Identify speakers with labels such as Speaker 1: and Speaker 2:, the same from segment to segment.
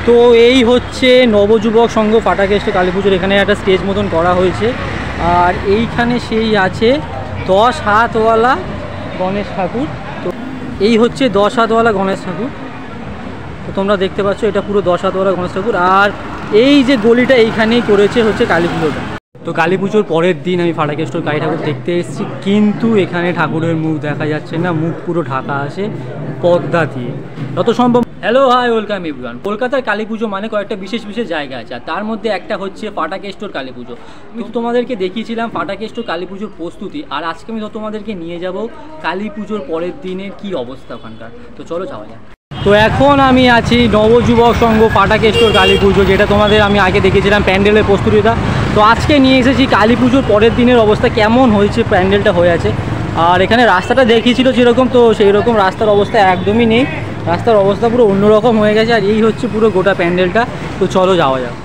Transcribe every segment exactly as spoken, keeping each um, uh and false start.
Speaker 1: তো এই হচ্ছে নবযুবক সংঘ ফাটাকেষ্ট কালী পুজোর এখানে একটা স্টেজ মতন করা হয়েছে। আর এইখানে সেই আছে দশ হাতওয়ালা গণেশ ঠাকুর। তো এই হচ্ছে দশ হাতওয়ালা গণেশ ঠাকুর। তো তোমরা দেখতে পাচ্ছ এটা পুরো দশ হাতওয়ালা গণেশ ঠাকুর। আর এই যে গলিটা এইখানেই করেছে হচ্ছে কালী পুজোটা। তো কালী পুজোর পরের দিন আমি ফাটাকেষ্টর কালী ঠাকুর দেখতে এসেছি, কিন্তু এখানে ঠাকুরের মুখ দেখা যাচ্ছে না, মুখ পুরো ঢাকা আছে পর্দা দিয়ে যত সম্ভব। Hello hi welcome everyone. কলকাতার কালী পুজো মানে কয়েকটা বিশেষ বিশেষ জায়গা আছে, আর তার মধ্যে একটা হচ্ছে ফাটাকেষ্টর কালী পুজো। আমি তো তোমাদেরকে দেখিয়েছিলাম ফাটাকেষ্টর কালী পুজোর প্রস্তুতি, আর আজকে আমি তো তোমাদেরকে নিয়ে যাব কালী পুজোর পরের দিনের কী অবস্থা ওখানকার। তো চলো যাওয়া যাক। তো এখন আমি আছি নবযুবক সংঘ ফাটাকেষ্টর কালী পুজো, যেটা তোমাদের আমি আগে দেখেছিলাম প্যান্ডেলের প্রস্তুতিটা। তো আজকে নিয়ে এসেছি কালী পুজোর পরের দিনের অবস্থা কেমন হয়েছে, প্যান্ডেলটা হয়ে আছে। আর এখানে রাস্তাটা দেখিয়েছিল যেরকম, তো সেই রকম রাস্তার অবস্থা একদমই নেই, রাস্তার অবস্থা পুরো অন্যরকম হয়ে গেছে। আর এই হচ্ছে পুরো গোটা প্যান্ডেলটা। তো চলো যাওয়া যাক।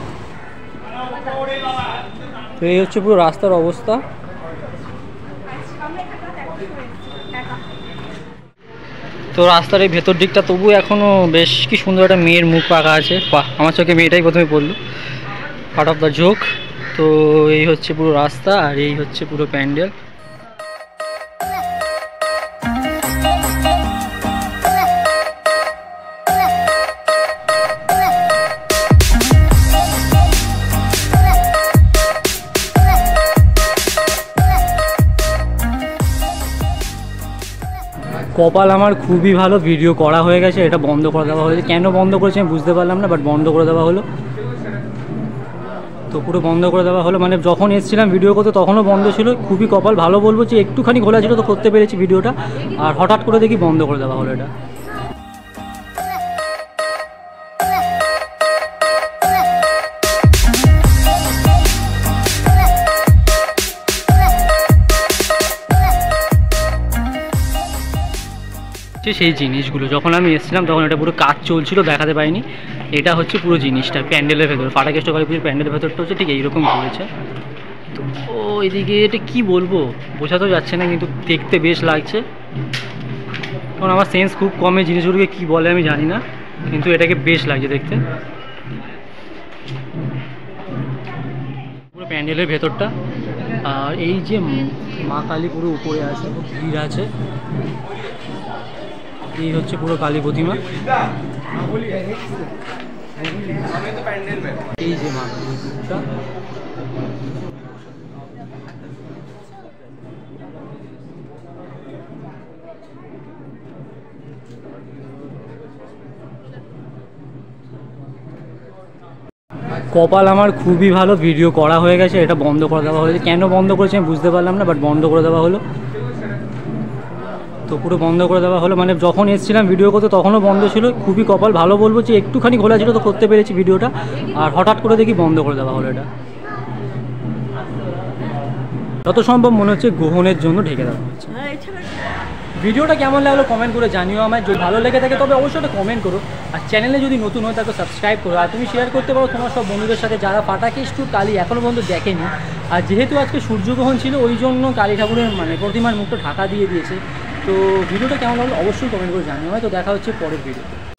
Speaker 1: তো এই হচ্ছে পুরো রাস্তার অবস্থা। তো রাস্তার এই ভেতর দিকটা তবু এখনও বেশ কি সুন্দর একটা মেয়ের মুখ আঁকা আছে। বাহ, আমার চোখে মেয়েটাই প্রথমে পড়লো, পার্ট অফ দ্য জোক। তো এই হচ্ছে পুরো রাস্তা, আর এই হচ্ছে পুরো প্যান্ডেল। কপাল আমার খুবই ভালো, ভিডিও করা হয়ে গেছে, এটা বন্ধ করে দেওয়া হয়েছে। কেন বন্ধ করেছে আমি বুঝতে পারলাম না, বাট বন্ধ করে দেওয়া হলো। তো পুরো বন্ধ করে দেওয়া হলো, মানে যখন এসেছিলাম ভিডিও করতে তখনও বন্ধ ছিল। খুবই কপাল ভালো বলবো যে একটুখানি খোলা ছিল তো করতে পেরেছি ভিডিওটা, আর হঠাৎ করে দেখি বন্ধ করে দেওয়া হলো এটা। সেই জিনিসগুলো যখন আমি এসেছিলাম তখন এটা পুরো কাজ চলছিল, দেখাতে পাইনি। এটা হচ্ছে পুরো জিনিসটা প্যান্ডেলের ভেতর, ফাটাকেষ্ট কালী পুজোর প্যান্ডেলের ভেতরটা হচ্ছে ঠিক এইরকম করেছে। তো ও এদিকে এটা কি বলবো বোঝা তো যাচ্ছে না, কিন্তু দেখতে বেশ লাগছে। কারণ আমার সেন্স খুব কমে, জিনিসগুলোকে কী বলে আমি জানি না, কিন্তু এটাকে বেশ লাগছে দেখতে পুরো প্যান্ডেলের ভেতরটা। আর এই যে মা কালী পুরো উপরে আছে, ভিড় আছে। এই হচ্ছে পুরো কালী প্রতিমা। এই যে মা কালীটা, কপাল আমার খুবই ভালো, ভিডিও করা হয়ে গেছে, এটা বন্ধ করে দেওয়া হয়েছে। কেন বন্ধ করেছে আমি বুঝতে পারলাম না, বাট বন্ধ করে দেওয়া হলো। তো পুরো বন্ধ করে দেওয়া হলো, মানে যখন এসেছিলাম ভিডিও করতে তখনও বন্ধ ছিল। খুবই কপাল ভালো বলবো যে একটুখানি খোলা ছিল তো করতে পেরেছি ভিডিওটা, আর হঠাৎ করে দেখি বন্ধ করে দেওয়া হলো এটা। যত সম্ভব মনে হচ্ছে গ্রহণের জন্য ঢেকে দেওয়া হচ্ছে। ভিডিওটা কেমন লাগলো কমেন্ট করে জানিও আমায়। যদি ভালো লেগে থাকে তবে অবশ্যই একটা কমেন্ট করো, আর চ্যানেলে যদি নতুন হয় তাকে সাবস্ক্রাইব করো। আর তুমি শেয়ার করতে পারো তোমার সব বন্ধুদের সাথে যারা ফাটাকেষ্ট কালী এখনও পর্যন্ত দেখেনি। আর যেহেতু আজকে সূর্যগ্রহণ ছিল ওই জন্য কালী ঠাকুরের মানে প্রতিমার মুখটা ঢাকা দিয়ে দিয়েছে। তো ভিডিওটা কেমন লাগলো অবশ্যই কমেন্ট করে জানিও আমায়। তো দেখা হচ্ছে পরের ভিডিও।